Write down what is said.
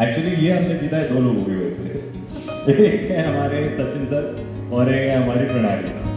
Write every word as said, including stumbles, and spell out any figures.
Actually ये हमने जीता है दो लोगों की वजह से। एक है हमारे सचिन सर और एक है हमारी प्रणाली।